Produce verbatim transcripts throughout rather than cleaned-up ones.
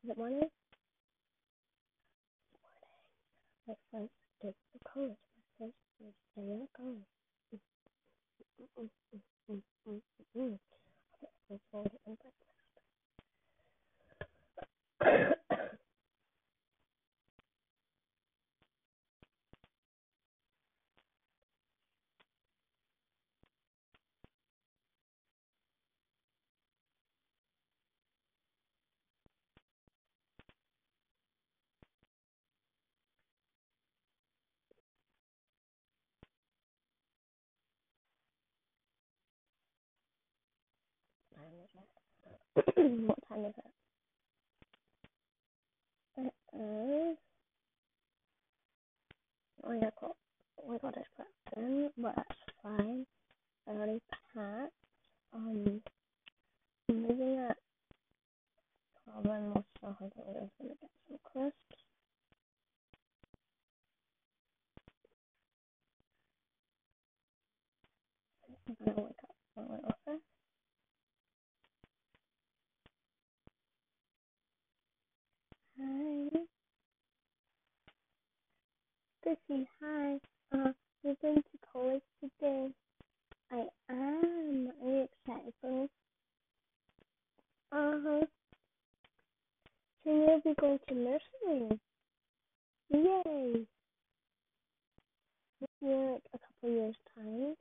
Is it morning? My friends did the college. My friends did stay at college. Mm, mm, mm, mm, mm, mm. I'm sorry, I'm back. What time is it? It is nine o'clock. Oh my god, it's practicing, but that's fine. I already packed. Um, I'm moving at twelve and more stuff. I thought I was gonna get some crisps. I'm gonna wake up from my office. Hi, Chrissy. Hi. Uh, you're going to college today. I am. Are you excited for me? Uh huh. So you'll be going to nursery. Yay! In like a couple years time.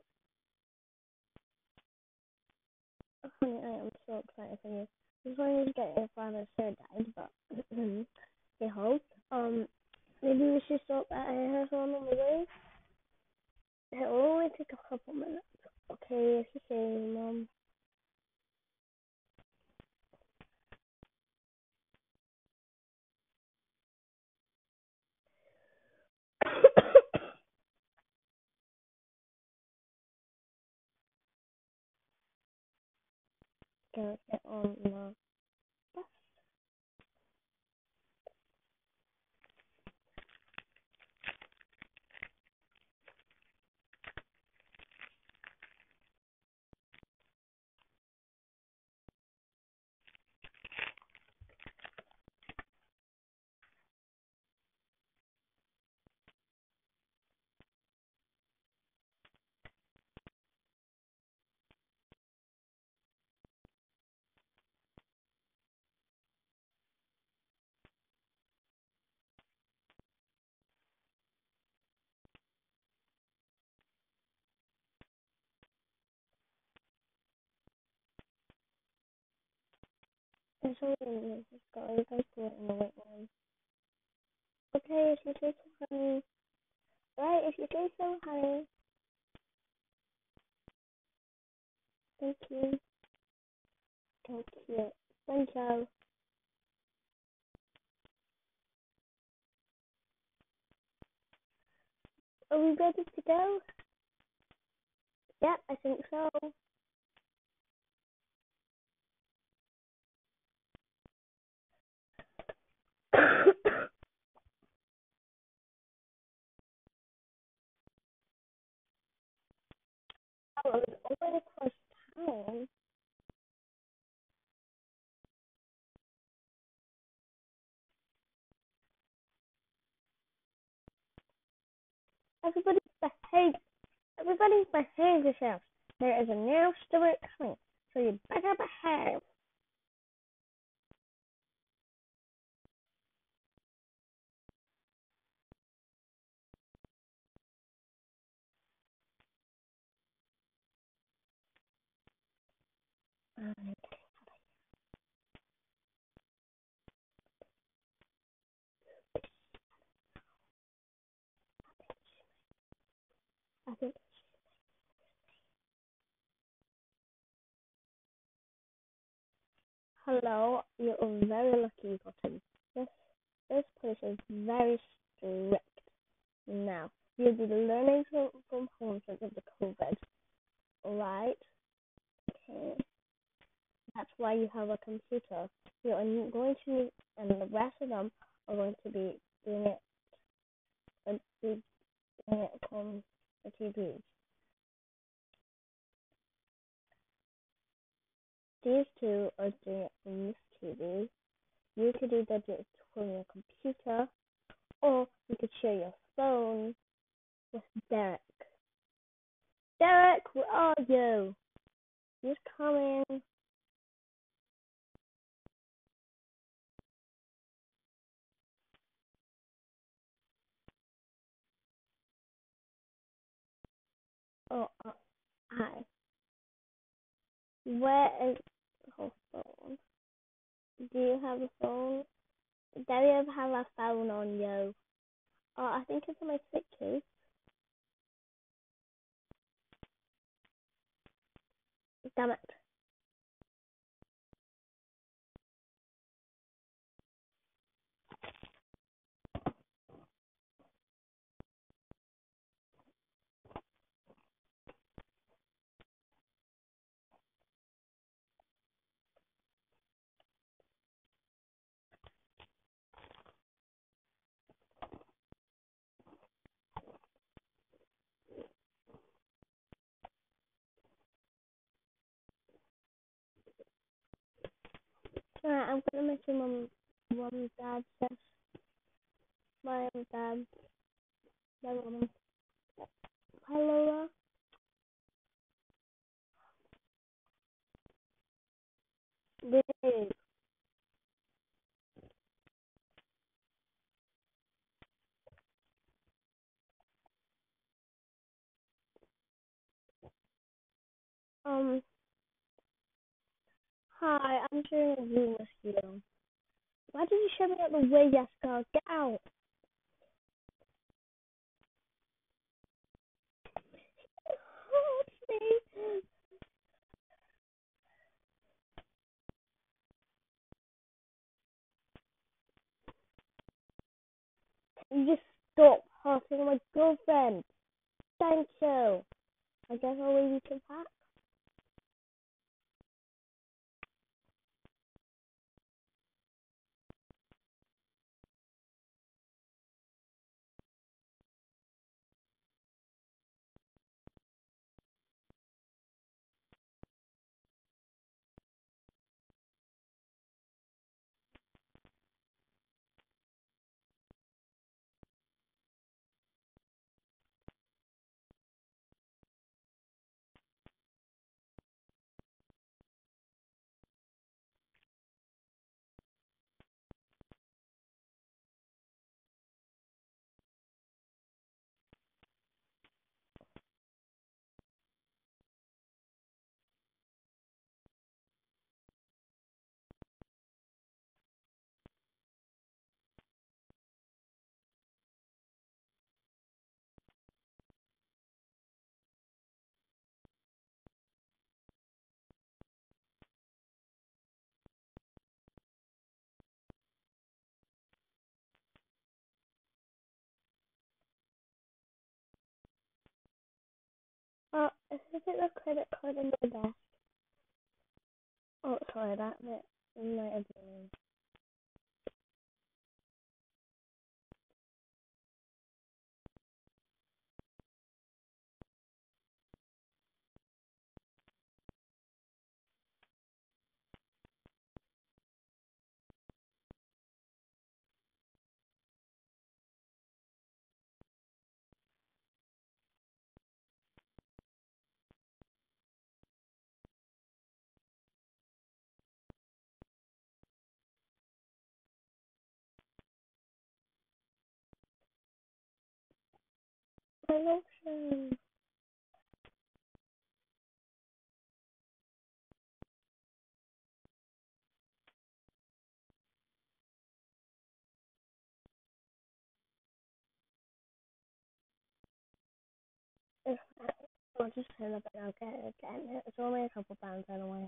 Oh, honey, I am so excited for you. Just wanted to get your father's hair dyed, but hey ho. Um, maybe we should stop at a hair salon on the way. It will only take a couple minutes. Okay, it's the same, mom. Gonna get on the bus. It's only a minute. Just go. You guys do it in the wait room. Okay, if you say so, honey. Right, if you say so, honey. Thank you. Thank you. Thank you. Are we ready to go? Yep, I think so. Oh, it was already close time. Everybody behave. Everybody behave yourself. There is a new student coming, so you better behave. Um, I think. Hello, you're very lucky, Cotton. This this place is very strict now. You'll be learning from, from home because of the COVID, right? Okay. That's why you have a computer. You're going to need, and the rest of them are going to be doing it, uh, be doing it from the T V. These two are doing it from this T V, You could either do it from your computer or you could share your phone with Derek. Derek, where are you? He's coming. Oh, uh, hi. Where is her phone? Do you have a phone? Do you ever have a phone on you? Oh, I think it's in my suitcase. Damn it. Alright, I'm gonna make your mum, mum and dad says. My mum, dad, my mum. Hi, Lola. Babe. Um, hi, I'm sharing a room with you. Why did you shove me out the way, Jessica? Get out. Help me. You just stop hurting my girlfriend. Thank you. I guess I'll leave you to pack. Oh, is it the credit card in my desk? Oh, sorry, that might, might have been. My lotion. If I'll just turn up and I'll get it again. It's only a couple pounds anyway.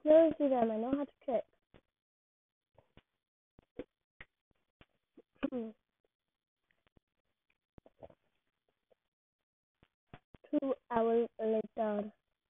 No, see them. I know how to cook. Two hours later.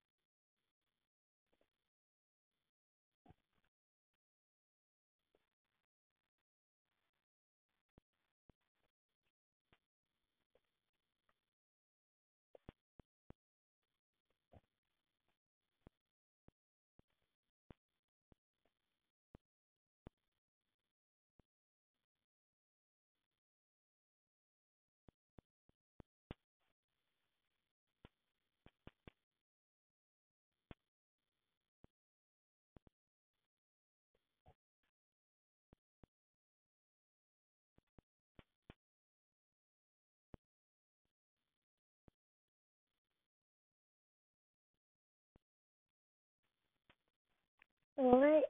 Alright.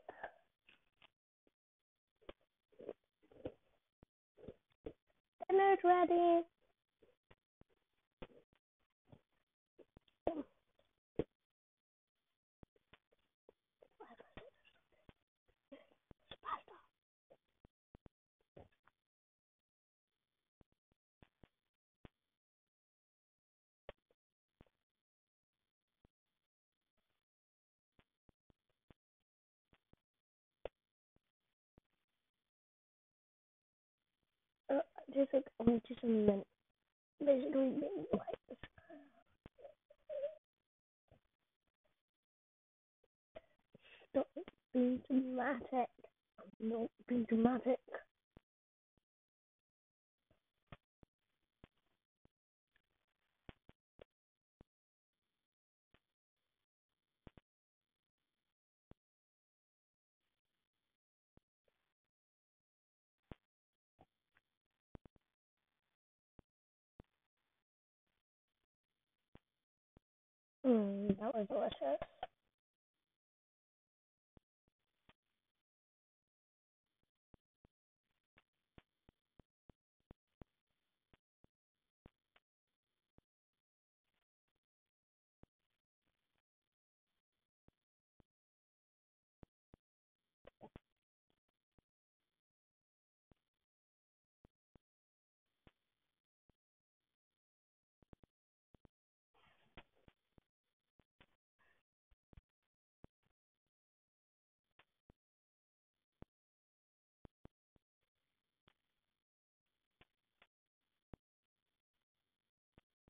Dinner's ready. Uh, just like only just a minute. Basically, being like, stop being dramatic. Not being dramatic. Mm, that was delicious.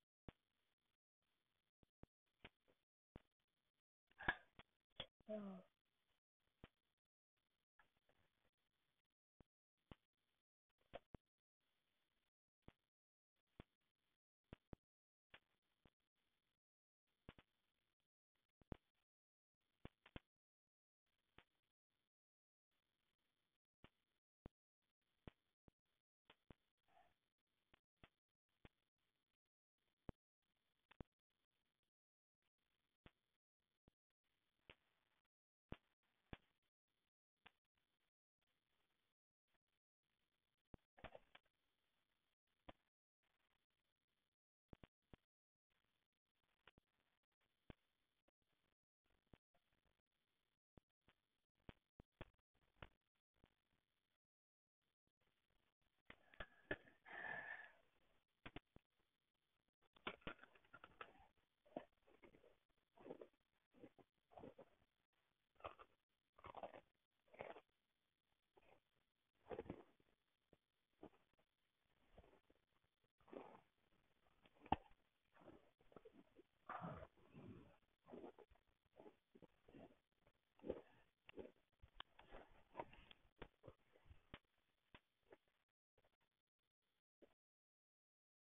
Oh.